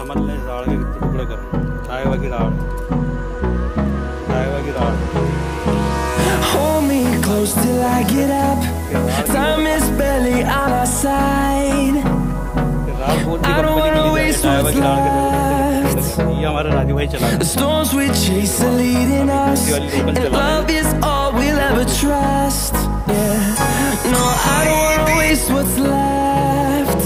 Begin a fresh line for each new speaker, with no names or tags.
सामान ले राड़ के टुकड़े कर आएगा की राड़
Hold me close till I get up. Time is barely on our side. I don't wanna waste what's left.
ये हमारा राजू भाई चला
The storms we chase are leading us, and love is all we'll ever trust. Yeah, no, I don't wanna waste what's left.